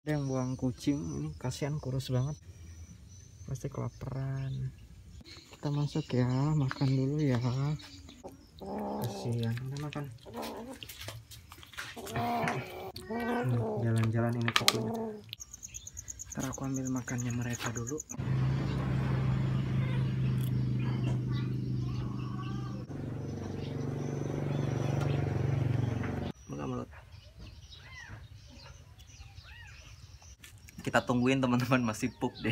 Ada yang buang kucing, ini kasihan kurus banget, pasti kelaparan. Kita masuk ya, makan dulu ya. Kasihan, udah makan. Jalan-jalan ini kucingnya. Ntar aku ambil makannya mereka dulu. Mulut. Kita tungguin teman-teman, masih pup deh.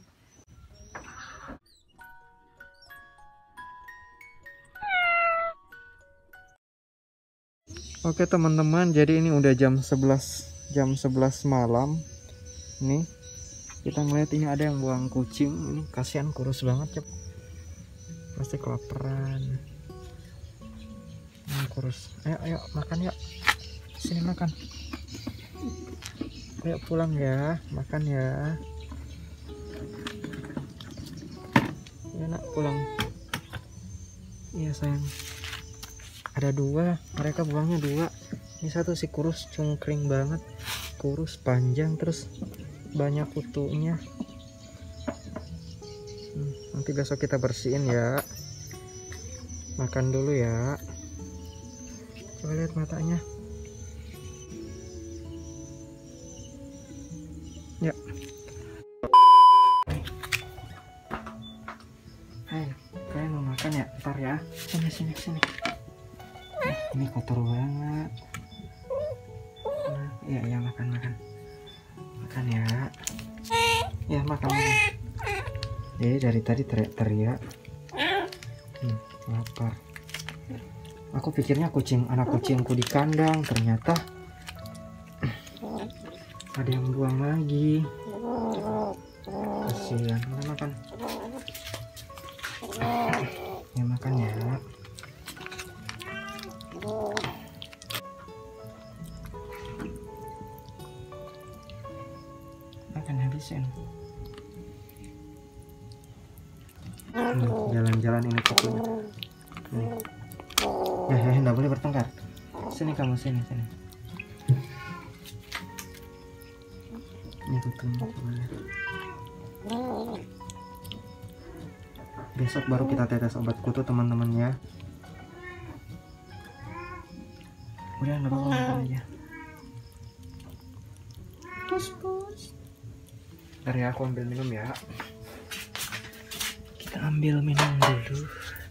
Oke teman-teman, jadi ini udah jam 11 malam. Nih kita ngeliat ini ada yang buang kucing, ini kasihan kurus banget, pasti kelaparan. Kurus. Ayo makan yuk, sini makan. Ayo pulang ya, makan ya. Ya nak, pulang. Iya sayang. Ada dua, mereka buangnya dua. Ini satu si kurus, cungkring banget, kurus panjang terus banyak kutunya. Nanti besok kita bersihin ya. Makan dulu ya. Coba lihat matanya. Ya. Hai, kalian mau makan ya? Ntar ya. Sini. Ini kotor banget. Ya makan. Makan ya. Ya makan. Dari tadi teriak-teriak. Lapar. Aku pikirnya anak kucingku di kandang, ternyata ada yang buang lagi. Kasihan. Udah makan. Ya makan ya. Makan habisin. Jalan-jalan ini kucingnya. Nggak boleh bertengkar. Sini kamu, sini. Ini kutunya. Besok baru kita tetes obat kutu teman-teman ya. Udah nggak apa-apa, makan aja. Pus. Ntar ya, aku ambil minum ya. Kita ambil minum dulu.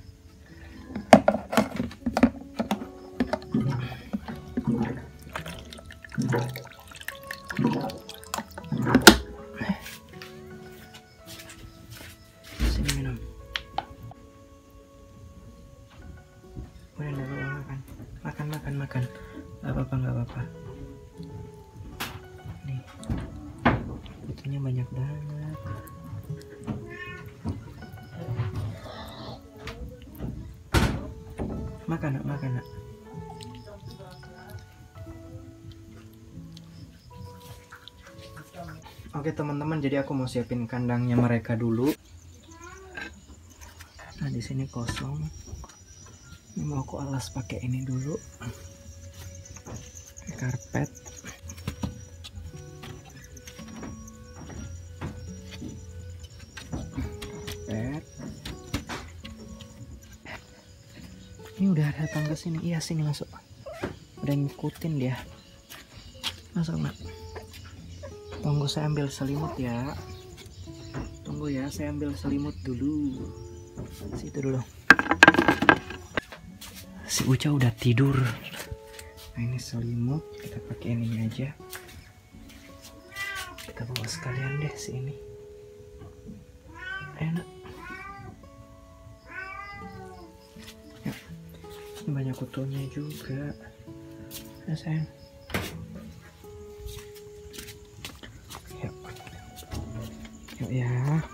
Sini minum. Udah nggak apa-apa, makan. Nggak apa-apa. Nih, kutunya banyak banget. Makan nak. Oke teman-teman, jadi aku mau siapin kandangnya mereka dulu. Nah di sini kosong. Ini mau aku alas pakai ini dulu. Pakai karpet. Ini udah ada tangga sini. Iya, sini masuk. Udah ngikutin dia. Masuk nak. Tunggu saya ambil selimut ya. Tunggu ya, saya ambil selimut dulu. Situ dulu. Si Uca udah tidur. Nah ini selimut, kita pakai ini aja. Kita bawa sekalian deh sini. Enak. Ya. Ini banyak kutunya juga. Ya sayang. Yuk ya.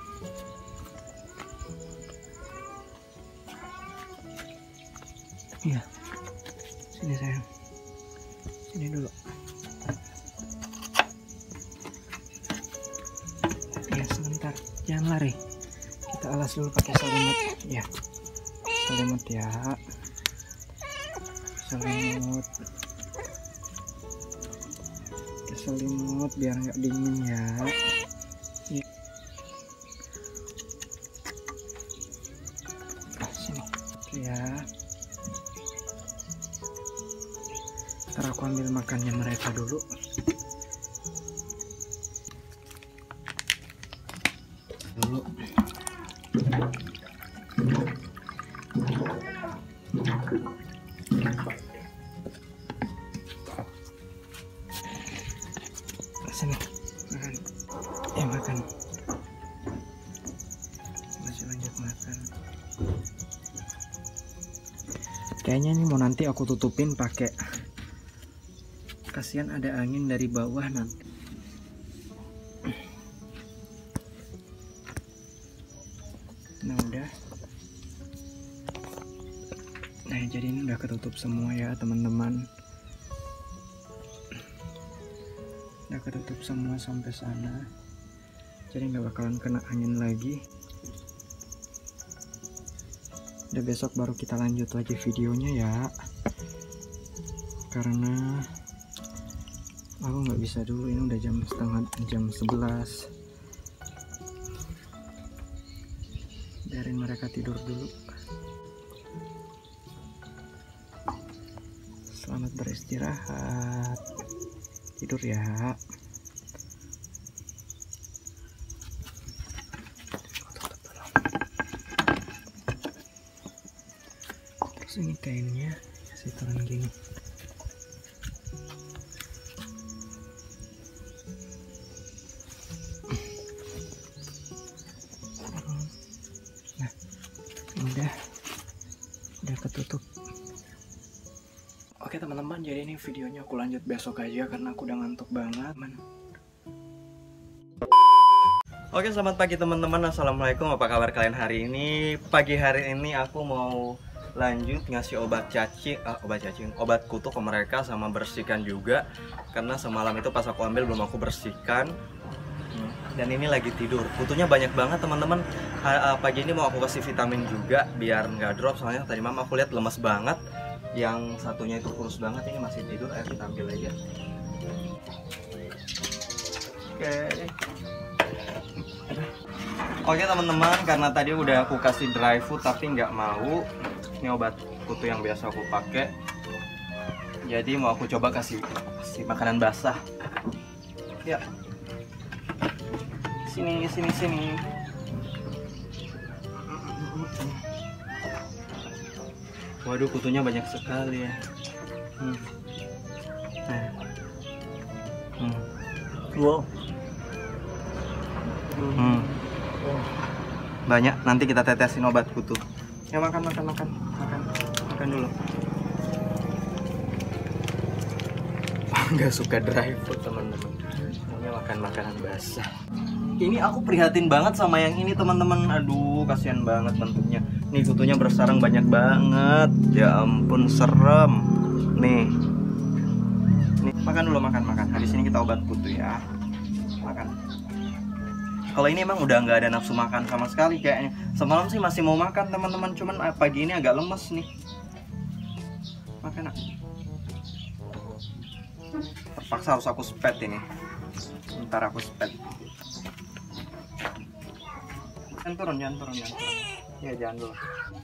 Iya. Sini sayang. Sini dulu. Ya sebentar. Jangan lari. Kita alas dulu pakai selimut. Ya. Selimut ya. Selimut. selimut biar nggak dingin ya. Sini. Oke ya. Ntar aku ambil makannya mereka dulu. Sini, makan. Makan. Masih lanjut makan. Kayaknya ini mau nanti aku tutupin pakai, kasihan ada angin dari bawah nanti. Nah udah. Nah jadi ini udah ketutup semua ya teman-teman. Udah ketutup semua sampai sana, jadi nggak bakalan kena angin lagi. Udah besok baru kita lanjut lagi videonya ya, karena aku nggak bisa dulu, ini udah jam 11. Biarin mereka tidur dulu. Selamat beristirahat, tidur ya. Terus ini kainnya kasih turun gini. Nah udah ketutup. Oke teman-teman, jadi ini videonya aku lanjut besok aja karena aku udah ngantuk banget. Oke, selamat pagi teman-teman. Assalamualaikum, apa kabar kalian hari ini? Pagi hari ini aku mau lanjut ngasih obat kutu ke mereka, sama bersihkan juga, karena semalam itu pas aku ambil belum aku bersihkan. Dan ini lagi tidur, kutunya banyak banget teman-teman. Pagi ini mau aku kasih vitamin juga biar nggak drop, soalnya tadi malam aku lihat lemas banget. Yang satunya itu kurus banget, ini masih tidur. Ayo kita ambil aja. Oke teman-teman, karena tadi udah aku kasih dry food tapi nggak mau. Ini obat kutu yang biasa aku pakai, jadi mau aku coba kasih makanan basah. Ya, sini. Waduh, kutunya banyak sekali ya. Wow. Banyak, nanti kita tetesin obat kutu. Ya makan dulu. Nggak suka dry food teman-teman, maunya makan makanan basah. Ini aku prihatin banget sama yang ini teman-teman. Aduh, kasihan banget bentuknya. Nih kutunya bersarang banyak banget. Ya ampun, serem. Nih makan dulu, makan. Habis ini kita obat kutu ya. Makan. Kalau ini emang udah nggak ada nafsu makan sama sekali kayaknya. Semalam sih masih mau makan teman-teman, cuman pagi ini agak lemes nih. Makan nak. Terpaksa harus aku spet ini. Ntar aku spet. Jangan turun. Ya jangan dulu.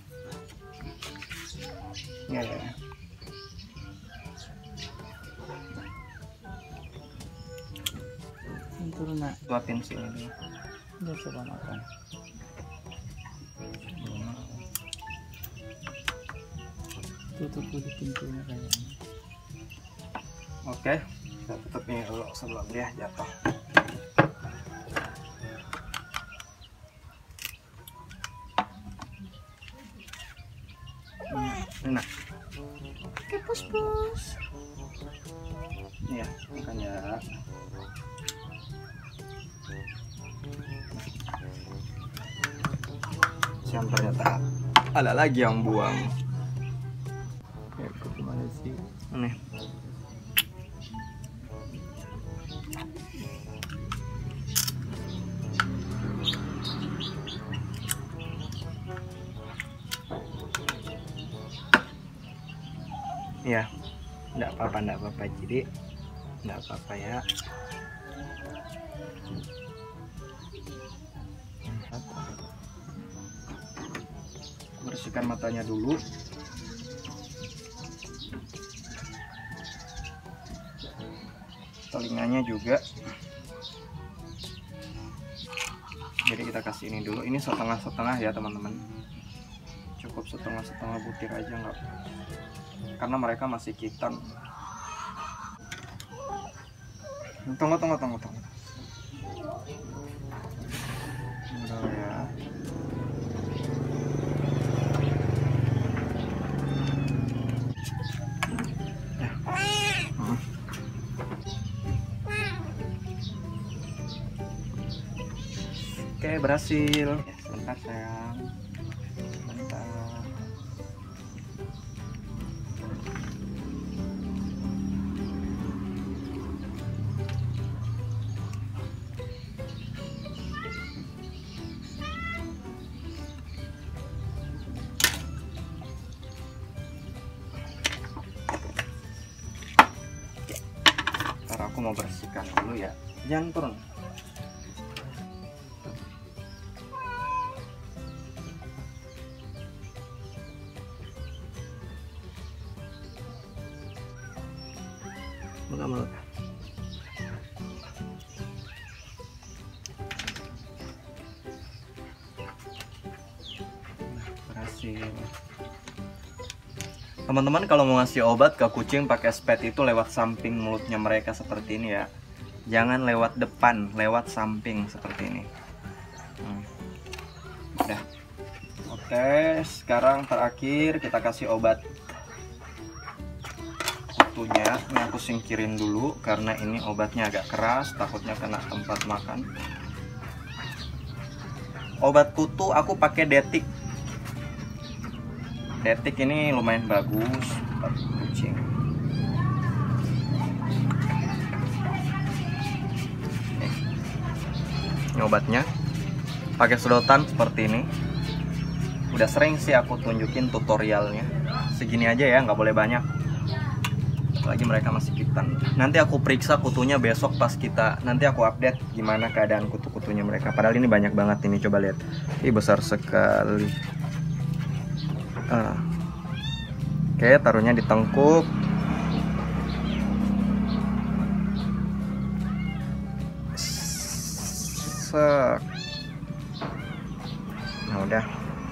Ya. Turun nak. Suapin sini dulu. Udah coba makan. Tutup dulu pintunya kayaknya. Oke, kita tutup ini dulu sebelum dia jatuh. Enak. Oke, pus. Iya, makan ya. Siang ternyata ada lagi yang buang. Ya, kemana sih? Nih. Ya, enggak apa-apa. Jadi nggak apa-apa ya. Bersihkan matanya dulu. Telinganya juga. Jadi kita kasih ini dulu. Ini setengah-setengah ya teman-teman. Cukup setengah-setengah butir aja, nggak, karena mereka masih kitan. Tunggu. Udah ya. Oke, berhasil. Ya, sebentar sayang. Sebentar. Ntar aku mau bersihkan dulu ya. Jangan turun. Mau. Berhasil. Teman-teman kalau mau ngasih obat ke kucing pakai spet itu lewat samping mulutnya mereka seperti ini ya. Jangan lewat depan, lewat samping seperti ini. Udah. Oke, sekarang terakhir kita kasih obat kutunya. Ini aku singkirin dulu karena ini obatnya agak keras, takutnya kena tempat makan. Obat kutu aku pakai Detik. Detik ini lumayan bagus buat kucing. Ini obatnya. Pakai sedotan seperti ini. Udah sering sih aku tunjukin tutorialnya. Segini aja ya, nggak boleh banyak. Apalagi mereka masih kitan. Nanti aku periksa kutunya besok pas nanti aku update gimana keadaan kutu-kutunya mereka. Padahal ini banyak banget ini, coba lihat. Ini besar sekali. Oke, taruhnya di tengkuk. Sek. Nah udah.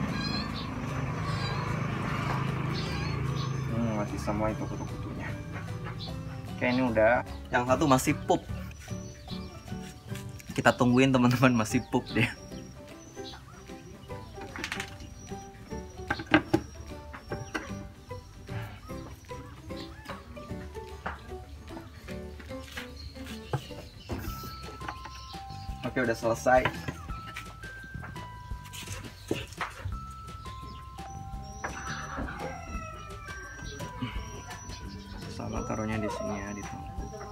Mati semua itu kutu-kutunya. Oke, ini udah. Yang satu masih pup. Kita tungguin teman-teman, masih pup deh. Oke, udah selesai. Sama taruhnya di sini ya, di tengah.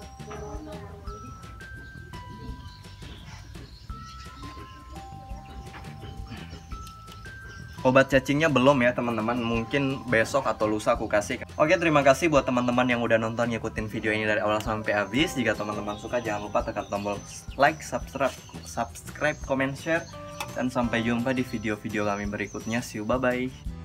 Obat cacingnya belum ya teman-teman, mungkin besok atau lusa aku kasih. Oke, terima kasih buat teman-teman yang udah nonton, ngikutin video ini dari awal sampai habis. Jika teman-teman suka, jangan lupa tekan tombol like, subscribe, comment, share. Dan sampai jumpa di video-video kami berikutnya. See you, bye-bye.